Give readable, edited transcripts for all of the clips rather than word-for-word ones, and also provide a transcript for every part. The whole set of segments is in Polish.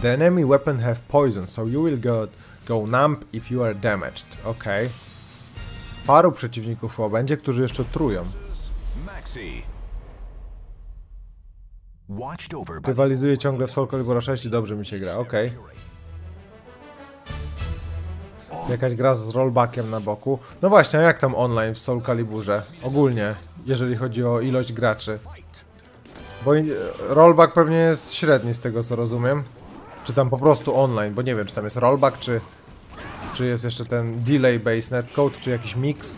The enemy weapon have poison, so you will go numb if you are damaged. Okej. Paru przeciwników będzie, którzy jeszcze trują. Rywalizuje ciągle w Soul Calibur 6 i dobrze mi się gra, okej. Jakaś gra z rollbackiem na boku. No właśnie, a jak tam online w Soul Caliburze? Ogólnie, jeżeli chodzi o ilość graczy. Bo rollback pewnie jest średni z tego co rozumiem. Czy tam po prostu online, bo nie wiem czy tam jest rollback, czy jest jeszcze ten delay based netcode, czy jakiś mix.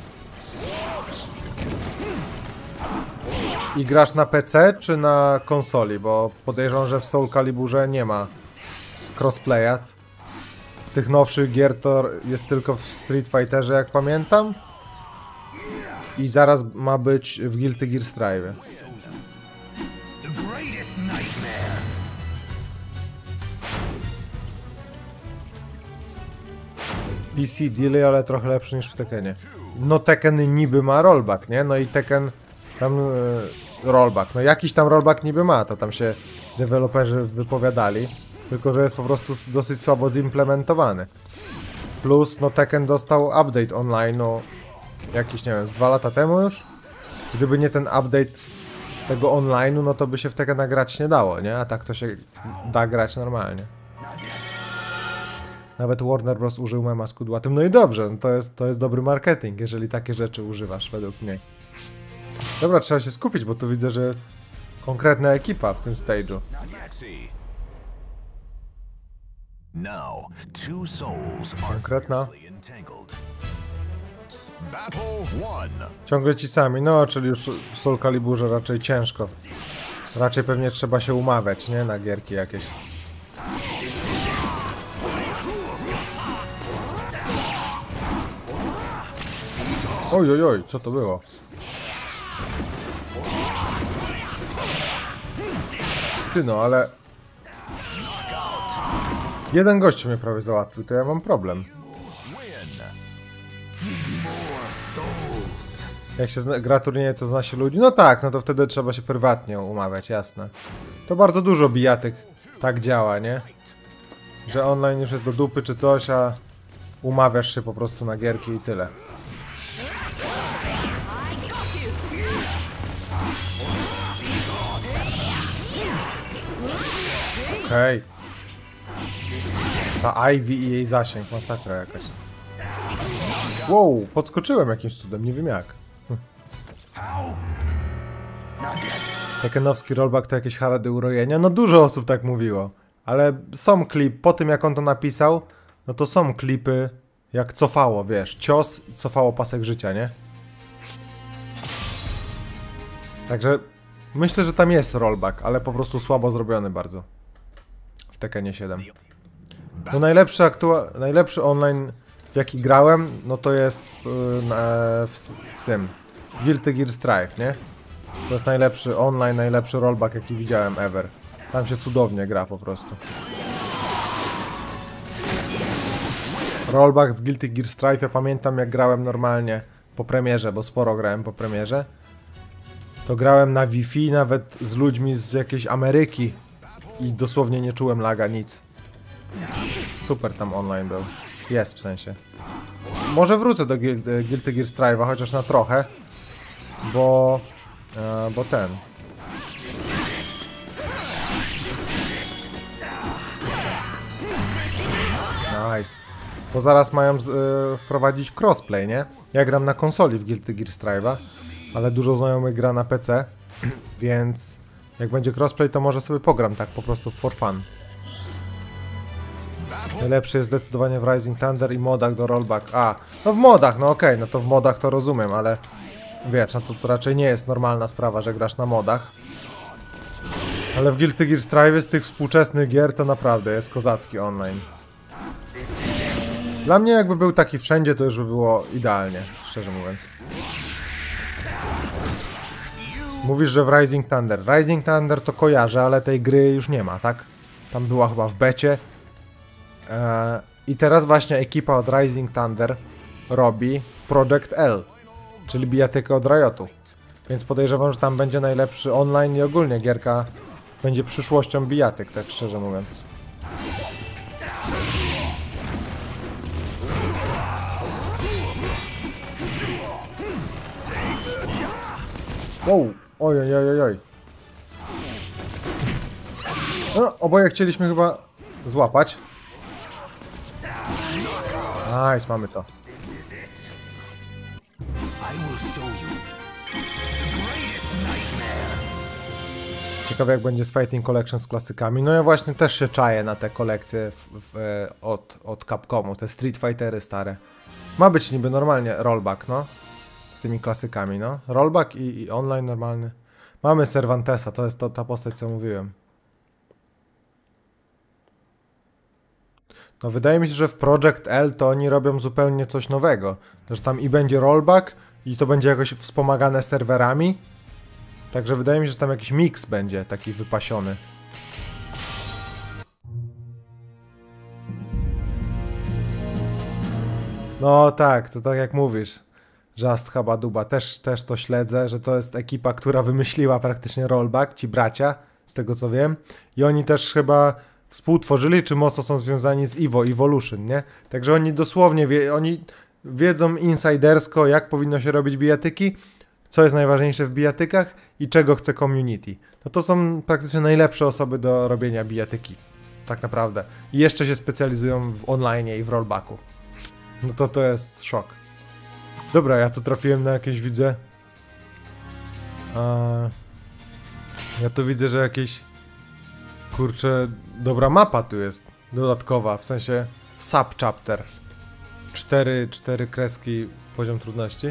I grasz na PC czy na konsoli, bo podejrzewam, że w Soul Caliburze nie ma crossplaya. Z tych nowszych gier to jest tylko w Street Fighterze, jak pamiętam. I zaraz ma być w Guilty Gear Strive. PC delay, ale trochę lepszy niż w Tekkenie. No Tekken niby ma rollback, nie? No i Tekken tam rollback. No jakiś tam rollback niby ma, to tam się deweloperzy wypowiadali. Tylko że jest po prostu dosyć słabo zimplementowany. Plus no Tekken dostał update online, no jakiś nie wiem, z 2 lata temu już. Gdyby nie ten update tego online'u, no to by się w Tekkena grać nie dało, nie? A tak to się da grać normalnie. Nawet Warner Bros. Użył mema z kudłatym. No i dobrze, no to jest dobry marketing, jeżeli takie rzeczy używasz, według mnie. Dobra, trzeba się skupić, bo tu widzę, że konkretna ekipa w tym stage'u. Konkretna. Ciągle ci sami, no czyli już w Soul Caliburze raczej ciężko. Raczej pewnie trzeba się umawiać, nie? Na gierki jakieś. Oj, oj, oj, co to było? Ty no, ale... Jeden gościu mnie prawie załatwił, to ja mam problem. Jak się gra turnieje, to zna się ludzi? No tak, no to wtedy trzeba się prywatnie umawiać, jasne. To bardzo dużo bijatyk tak działa, nie? Że online już jest do dupy czy coś, a umawiasz się po prostu na gierki i tyle. Okej. Ta Ivy i jej zasięg, masakra jakaś. Wow, podskoczyłem jakimś cudem, nie wiem jak. Tekkenowski rollback to jakieś harady urojenia? No dużo osób tak mówiło. Ale są klip, po tym jak on to napisał, no to są klipy jak cofało, wiesz, cios i cofało pasek życia, nie? Także myślę, że tam jest rollback, ale po prostu słabo zrobiony bardzo. W Tekkenie 7. No najlepszy online, w jaki grałem, no to jest w tym Guilty Gear Strive, nie? To jest najlepszy online, najlepszy rollback, jaki widziałem ever. Tam się cudownie gra po prostu. Rollback w Guilty Gear Strive, ja pamiętam jak grałem normalnie po premierze, bo sporo grałem po premierze. To grałem na Wi-Fi, nawet z ludźmi z jakiejś Ameryki i dosłownie nie czułem laga, nic. Super tam online był. Jest w sensie. Może wrócę do Guilty Gear Strive'a, chociaż na trochę. Bo ten. Nice. Bo zaraz mają wprowadzić crossplay, nie? Ja gram na konsoli w Guilty Gear Strive'a, ale dużo znajomych gra na PC, więc jak będzie crossplay, to może sobie pogram tak po prostu for fun. Najlepszy jest zdecydowanie w Rising Thunder i modach do rollback. A, no w modach, no okej, no to w modach to rozumiem, ale wiesz, no to raczej nie jest normalna sprawa, że grasz na modach. Ale w Guilty Gear Strive z tych współczesnych gier to naprawdę jest kozacki online. Dla mnie jakby był taki wszędzie, to już by było idealnie, szczerze mówiąc. Mówisz, że w Rising Thunder. Rising Thunder to kojarzę, ale tej gry już nie ma, tak? Tam była chyba w becie. I teraz właśnie ekipa od Rising Thunder robi Project L, czyli bijatykę od Riotu. Więc podejrzewam, że tam będzie najlepszy online i ogólnie gierka będzie przyszłością bijatyk, tak szczerze mówiąc. Wow, oj, oj, oj, oj. No, oboje chcieliśmy chyba złapać. Nice, mamy to. Ciekawe jak będzie z Fighting Collection z klasykami. No ja właśnie też się czaję na te kolekcje od Capcomu, te Street Fightery stare. Ma być niby normalnie rollback, no. Z tymi klasykami, no. Rollback i online normalny. Mamy Cervantesa, to jest ta postać, co mówiłem. No wydaje mi się, że w Project L to oni robią zupełnie coś nowego. Że tam i będzie rollback i to będzie jakoś wspomagane serwerami. Także wydaje mi się, że tam jakiś miks będzie taki wypasiony. No tak, to tak jak mówisz. Just Habaduba, też to śledzę, że to jest ekipa, która wymyśliła praktycznie rollback, ci bracia, z tego co wiem. I oni też chyba współtworzyli, czy mocno są związani z Evolution, nie? Także oni dosłownie, oni wiedzą insidersko, jak powinno się robić bijatyki, co jest najważniejsze w bijatykach i czego chce community. No to są praktycznie najlepsze osoby do robienia bijatyki, tak naprawdę. I jeszcze się specjalizują w online i w rollbacku. No to jest szok. Dobra, ja tu trafiłem na jakieś, widzę... ja tu widzę, że jakieś... Kurczę, dobra mapa tu jest. Dodatkowa, w sensie subchapter. 4 kreski, poziom trudności.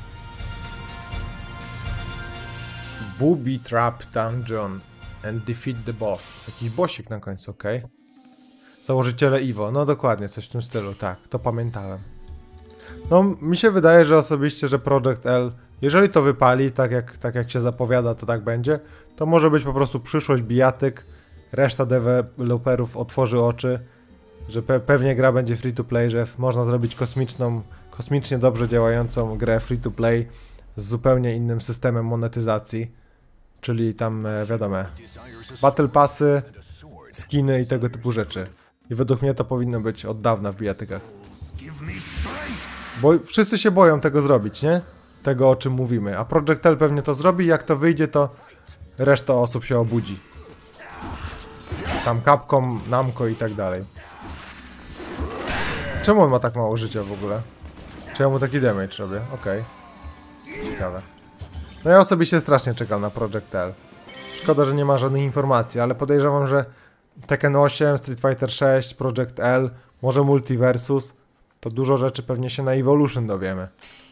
Booby Trap Dungeon and defeat the boss. Jakiś bossik na końcu, ok. Założyciele Evo, no dokładnie, coś w tym stylu, tak, to pamiętałem. No, mi się wydaje, że osobiście, że Project L, jeżeli to wypali, tak jak się zapowiada, to tak będzie, to może być po prostu przyszłość bijatyk, reszta deweloperów otworzy oczy, że pewnie gra będzie free to play, że można zrobić kosmicznie dobrze działającą grę free to play z zupełnie innym systemem monetyzacji, czyli tam, wiadomo, battle passy, skiny i tego typu rzeczy. I według mnie to powinno być od dawna w bijatykach. Bo wszyscy się boją tego zrobić, nie? Tego, o czym mówimy. A Project L pewnie to zrobi, jak to wyjdzie, to reszta osób się obudzi. Tam Capcom, Namco i tak dalej. Czemu on ma tak mało życia w ogóle? Czy ja mu taki damage robię? Okej. Ciekawe. No ja osobiście strasznie czekam na Project L. Szkoda, że nie ma żadnych informacji, ale podejrzewam, że Tekken 8, Street Fighter 6, Project L, może Multiversus, to dużo rzeczy pewnie się na Evolution dowiemy.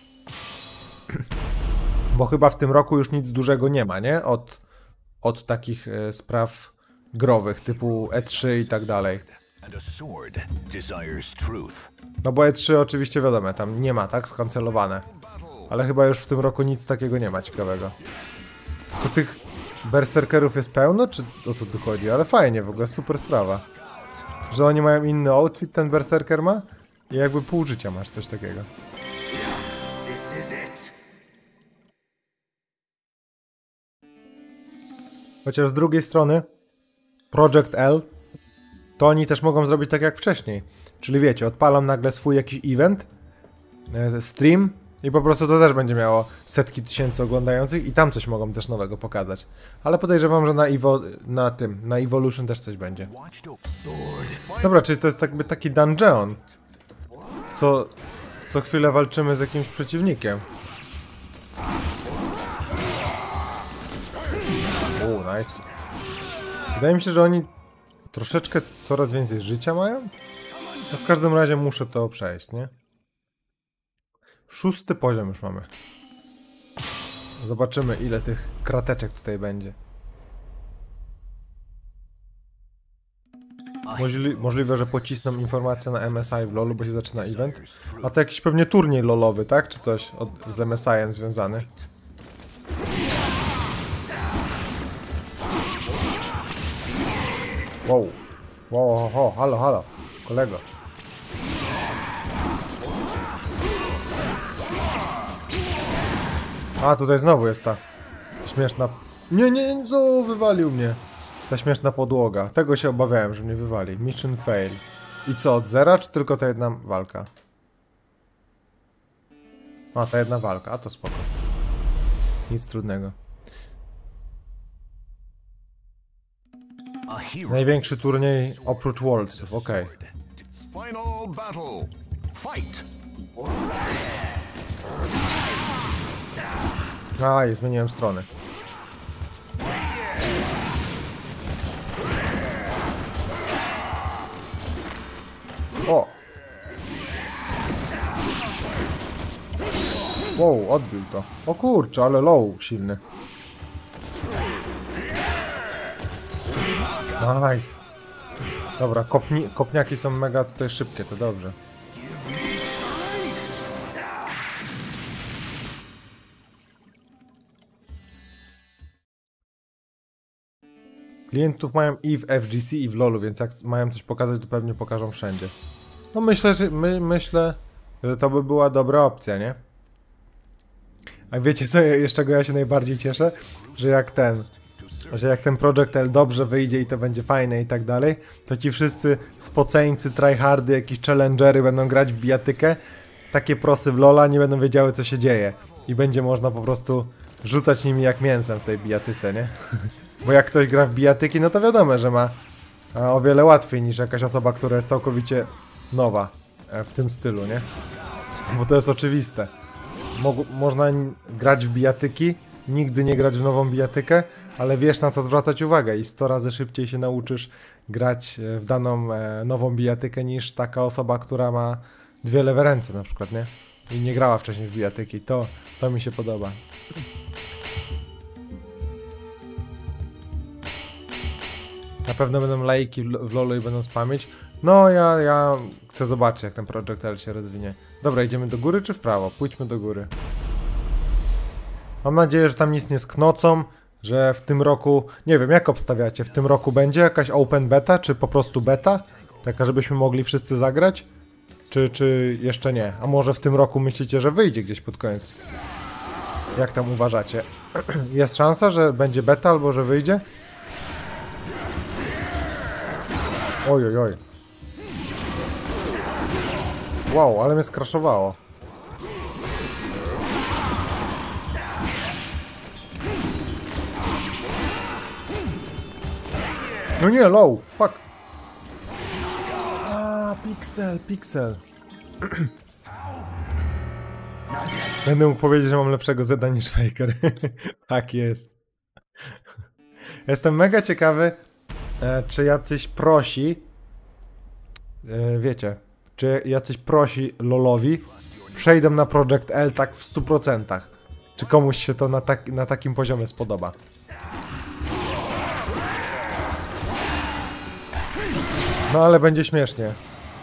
Bo chyba w tym roku już nic dużego nie ma, nie? Od takich spraw growych, typu E3 i tak dalej. No bo E3 oczywiście wiadomo, tam nie ma, tak? Skancelowane. Ale chyba już w tym roku nic takiego nie ma ciekawego. To tych berserkerów jest pełno, czy o co tu chodzi? Ale fajnie, w ogóle super sprawa. Że oni mają inny outfit, ten berserker ma? I jakby pół życia masz, coś takiego. Chociaż z drugiej strony Project L to oni też mogą zrobić tak jak wcześniej. Czyli wiecie, odpalam nagle swój jakiś event, stream i po prostu to też będzie miało setki tysięcy oglądających i tam coś mogą też nowego pokazać. Ale podejrzewam, że na Evolution też coś będzie. Dobra, czyli to jest jakby taki dungeon. Co chwilę walczymy z jakimś przeciwnikiem. Nice. Wydaje mi się, że oni troszeczkę coraz więcej życia mają. No w każdym razie muszę to przejść, nie? 6. poziom już mamy. Zobaczymy, ile tych krateczek tutaj będzie. Możliwe, że pocisną informację na MSI w LoLu, bo się zaczyna event. A to jakiś pewnie turniej lolowy, tak? Czy coś z MSI-em związany. Wow, halo, kolego. A, tutaj znowu jest ta śmieszna... Nie, znowu wywalił mnie. Ta śmieszna podłoga. Tego się obawiałem, że mnie wywali. Mission fail. I co, od zera, czy tylko ta jedna walka? A, ta jedna walka. A to spoko. Nic trudnego. Największy turniej oprócz Worldsów, okej. Final battle. Fight. Aj, zmieniłem stronę. O! Wow, odbił to. O kurczę, ale low silny. Nice. Dobra, kopniaki są mega tutaj szybkie, to dobrze. Klientów mają i w FGC, i w LoLu, więc jak mają coś pokazać, to pewnie pokażą wszędzie. No myślę, że to by była dobra opcja, nie? A wiecie co, z czego ja się najbardziej cieszę? Że jak ten Project L dobrze wyjdzie i to będzie fajne i tak dalej, to ci wszyscy spoceńcy, tryhardy, jakieś challengery będą grać w bijatykę, takie prosy w LoLa nie będą wiedziały, co się dzieje. I będzie można po prostu rzucać nimi jak mięsem w tej bijatyce, nie? Bo jak ktoś gra w bijatyki, no to wiadomo, że ma o wiele łatwiej niż jakaś osoba, która jest całkowicie nowa w tym stylu, nie? Bo to jest oczywiste. Można grać w bijatyki, nigdy nie grać w nową bijatykę, ale wiesz, na co zwracać uwagę i 100 razy szybciej się nauczysz grać w daną nową bijatykę niż taka osoba, która ma 2 lewe ręce na przykład, nie? I nie grała wcześniej w bijatyki. To mi się podoba. Na pewno będą laiki w LoLu i będą spamić. No, ja chcę zobaczyć, jak ten Project L się rozwinie. Dobra, idziemy do góry czy w prawo? Pójdźmy do góry. Mam nadzieję, że tam nic nie sknocą, że w tym roku... Nie wiem, jak obstawiacie? W tym roku będzie jakaś open beta, czy po prostu beta? Taka, żebyśmy mogli wszyscy zagrać? Czy jeszcze nie? A może w tym roku myślicie, że wyjdzie gdzieś pod koniec? Jak tam uważacie? Jest szansa, że będzie beta albo że wyjdzie? Oj, oj, oj. Wow, ale mnie skraszowało. No nie, low, fuck. A, Pixel. Będę mógł powiedzieć, że mam lepszego Zeda niż Faker. Tak jest. Jestem mega ciekawy, czy jacyś prosi, wiecie, czy jacyś prosi LoLowi przejdą na Project L tak w 100%. Czy komuś się to na takim poziomie spodoba. No ale będzie śmiesznie.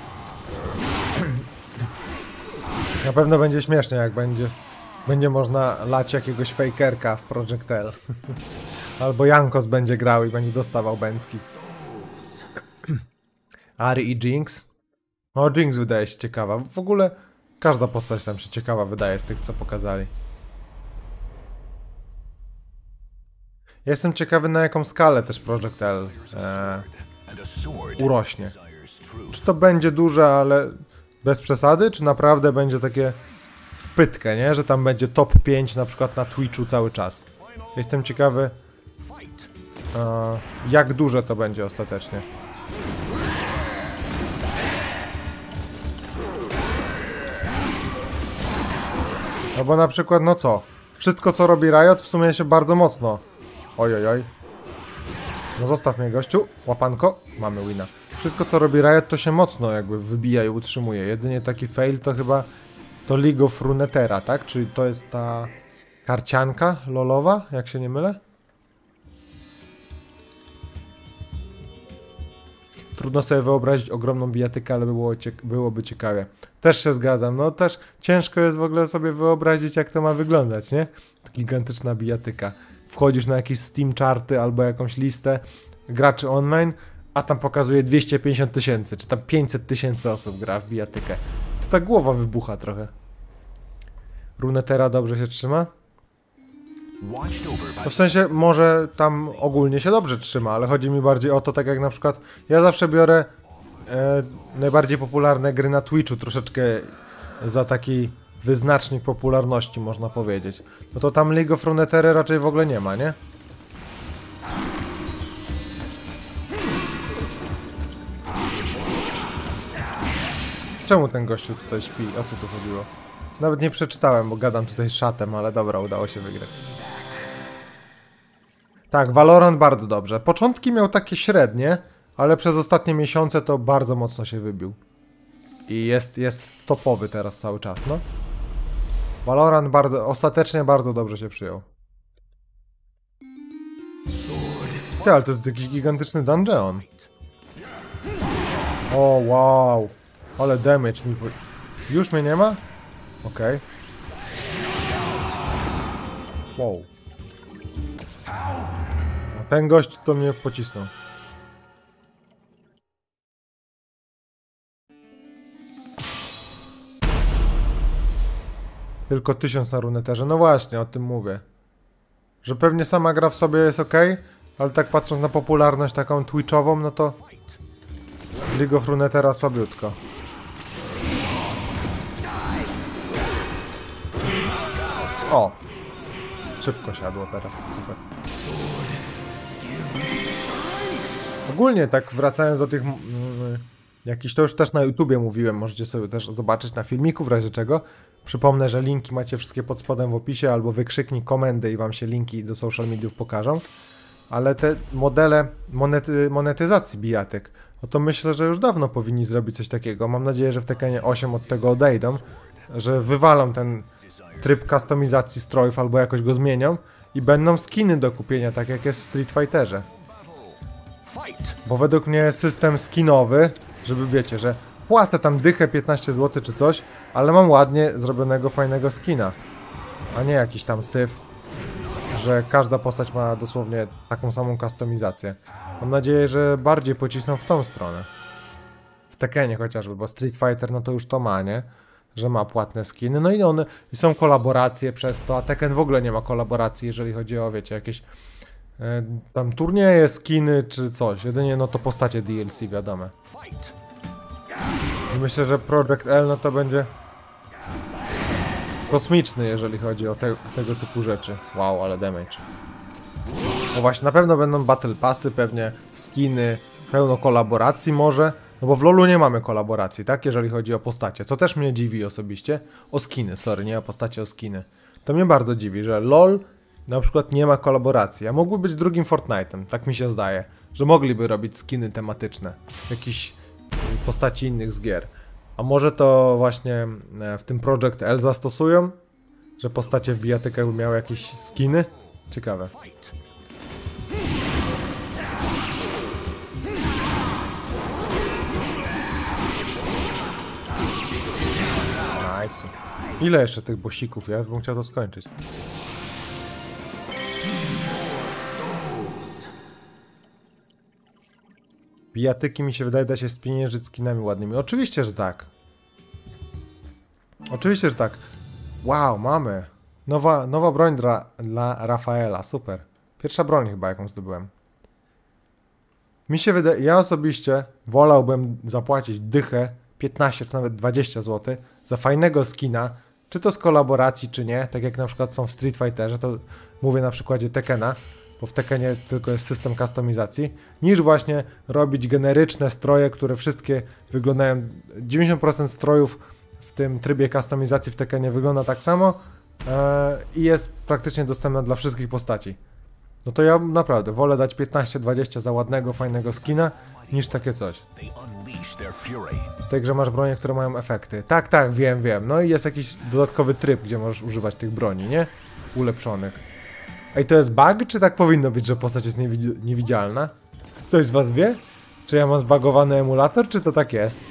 Na pewno będzie śmiesznie, jak będzie można lać jakiegoś fakerka w Project L. Albo Jankos będzie grał i będzie dostawał bęcki. Ari i Jinx. O, Jinx wydaje się ciekawa. W ogóle każda postać tam się ciekawa wydaje z tych, co pokazali. Jestem ciekawy, na jaką skalę też Project L urośnie. Czy to będzie duże, ale bez przesady, czy naprawdę będzie takie w pytkę, nie? Że tam będzie top 5 na przykład na Twitchu cały czas. Jestem ciekawy, jak duże to będzie ostatecznie. No bo na przykład, no co? Wszystko, co robi Riot, w sumie się bardzo mocno. Oj, oj, oj. No zostaw mnie, gościu. Łapanko. Mamy wina. Wszystko, co robi Riot, to się mocno jakby wybija i utrzymuje. Jedynie taki fail to chyba to League of Runeterra, tak? Czyli to jest ta karcianka lolowa, jak się nie mylę? Trudno sobie wyobrazić ogromną bijatykę, ale byłoby ciekawie. Też się zgadzam. No też ciężko jest w ogóle sobie wyobrazić, jak to ma wyglądać, nie? Gigantyczna bijatyka. Wchodzisz na jakieś Steam charty albo jakąś listę graczy online, a tam pokazuje 250 000, czy tam 500 000 osób gra w bijatykę. To ta głowa wybucha trochę. Runeterra dobrze się trzyma? Watched over by To w sensie może tam ogólnie się dobrze trzyma, ale chodzi mi bardziej o to, tak jak na przykład ja zawsze biorę najbardziej popularne gry na Twitchu, troszeczkę za taki wyznacznik popularności, można powiedzieć. No to tam League of Runeterra raczej w ogóle nie ma, nie? Czemu ten gościu tutaj śpi? O co tu chodziło? Nawet nie przeczytałem, bo gadam tutaj z szatem, ale dobra, udało się wygrać. Tak, Valorant bardzo dobrze. Początki miał takie średnie, ale przez ostatnie miesiące to bardzo mocno się wybił. I jest topowy teraz cały czas, no. Valorant ostatecznie bardzo dobrze się przyjął. Ty, ale to jest jakiś gigantyczny dungeon. O, wow. Ale damage mi... Już mnie nie ma? Okej. Wow. Ten gość to mnie pocisnął. Tylko 1000 na runeterze. No właśnie, o tym mówię. Że pewnie sama gra w sobie jest ok, ale tak patrząc na popularność taką twitchową, no to League of Runeterra słabiutko. O! Szybko siadło teraz, super. Ogólnie tak wracając do tych jakichś, to już też na YouTubie mówiłem, możecie sobie też zobaczyć na filmiku w razie czego. Przypomnę, że linki macie wszystkie pod spodem w opisie albo wykrzyknik komendy i wam się linki do social mediów pokażą. Ale te modele monetyzacji bijatyk, no to myślę, że już dawno powinni zrobić coś takiego. Mam nadzieję, że w Tekkenie 8 od tego odejdą, że wywalą ten tryb kustomizacji strojów albo jakoś go zmienią i będą skiny do kupienia, tak jak jest w Street Fighterze. Bo według mnie system skinowy, żeby wiecie, że płacę tam dychę 15 zł czy coś, ale mam ładnie zrobionego fajnego skina, a nie jakiś tam syf, że każda postać ma dosłownie taką samą kustomizację. Mam nadzieję, że bardziej pocisną w tą stronę. W Tekkenie chociażby, bo Street Fighter no to już to ma, nie? Że ma płatne skiny, no i one i są kolaboracje przez to, a Tekken w ogóle nie ma kolaboracji, jeżeli chodzi o, wiecie, jakieś tam turnieje, skiny czy coś. Jedynie no to postacie DLC wiadome. I myślę, że Project L no to będzie kosmiczny, jeżeli chodzi o tego typu rzeczy. Wow, ale damage. No właśnie, na pewno będą battle passy, pewnie skiny, pełno kolaboracji może. No bo w LoLu nie mamy kolaboracji, tak? Jeżeli chodzi o postacie, co też mnie dziwi osobiście. O skiny, sorry, nie o postacie, o skiny. To mnie bardzo dziwi, że LoL na przykład nie ma kolaboracji, a mógłby być drugim Fortnite'em, tak mi się zdaje. Że mogliby robić skiny tematyczne, jakichś postaci innych z gier. A może to właśnie w tym Project L zastosują? Że postacie w bijatykach by miały jakieś skiny? Ciekawe. Nice. Ile jeszcze tych bossików? Ja już bym chciał to skończyć. Bijatyki mi się wydaje da się spieniężyć skinami ładnymi. Oczywiście, że tak. Oczywiście, że tak. Wow, mamy. Nowa broń dla Rafaela. Super. Pierwsza broń chyba, jaką zdobyłem. Mi się wydaje, ja osobiście wolałbym zapłacić dychę 15 czy nawet 20 zł za fajnego skina, czy to z kolaboracji, czy nie, tak jak na przykład są w Street Fighterze, to mówię na przykładzie Tekkena, bo w Tekkenie tylko jest system kustomizacji, niż właśnie robić generyczne stroje, które wszystkie wyglądają, 90% strojów w tym trybie kustomizacji w Tekkenie wygląda tak samo i jest praktycznie dostępna dla wszystkich postaci. No to ja naprawdę wolę dać 15-20 za ładnego, fajnego skina, niż takie coś. W tej grze masz bronie, które mają efekty. Tak, tak, wiem. No i jest jakiś dodatkowy tryb, gdzie możesz używać tych broni, nie? Ulepszonych. Ej, to jest bug, czy tak powinno być, że postać jest niewidzialna? Ktoś z was wie? Czy ja mam zbagowany emulator, czy to tak jest?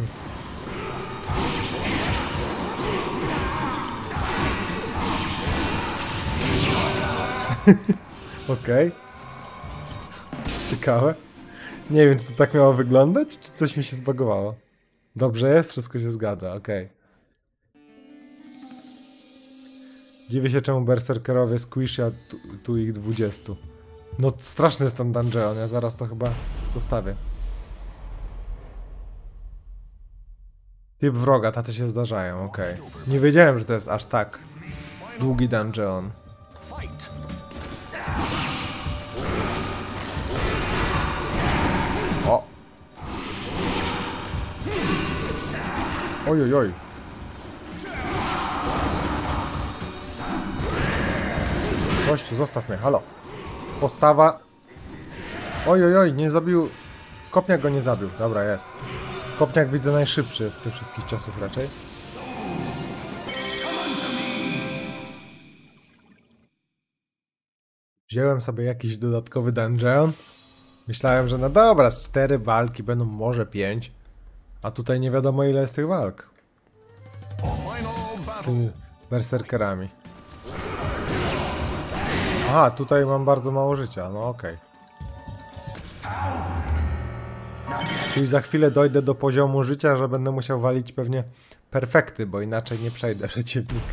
Okej. Ciekawe. Nie wiem, czy to tak miało wyglądać, czy coś mi się zbagowało. Dobrze jest? Wszystko się zgadza, okej. Dziwię się, czemu berserkerowie squish, a tu ich 20. No straszny jest ten dungeon, ja zaraz to chyba zostawię. Typ wroga, taty się zdarzają, okej. Nie wiedziałem, że to jest aż tak długi dungeon. Fight. O! Oj, oj, oj. Gościu, zostaw mnie, halo. Postawa. Oj, oj, oj, nie zabił. Kopniak go nie zabił, dobra, jest. Kopniak widzę najszybszy jest z tych wszystkich ciosów raczej. Wziąłem sobie jakiś dodatkowy dungeon. Myślałem, że no dobra, z 4 walki będą może 5. A tutaj nie wiadomo ile jest tych walk. Z tymi berserkerami. Aha, tutaj mam bardzo mało życia, no okej. Czyli za chwilę dojdę do poziomu życia, że będę musiał walić pewnie perfekty, bo inaczej nie przejdę przeciwnika.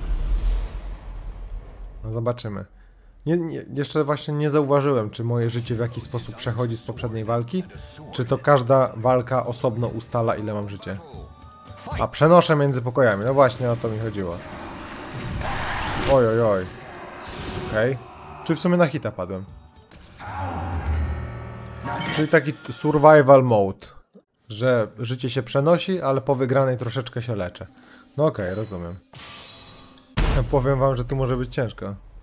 No zobaczymy. Jeszcze właśnie nie zauważyłem, czy moje życie w jakiś sposób przechodzi z poprzedniej walki, czy to każda walka osobno ustala, ile mam życie. A przenoszę między pokojami, no właśnie o to mi chodziło. Oj, oj, oj. Okej. Czy w sumie na hita padłem? Czyli taki survival mode, że życie się przenosi, ale po wygranej troszeczkę się leczę. No okej, rozumiem. Powiem wam, że tu może być ciężko.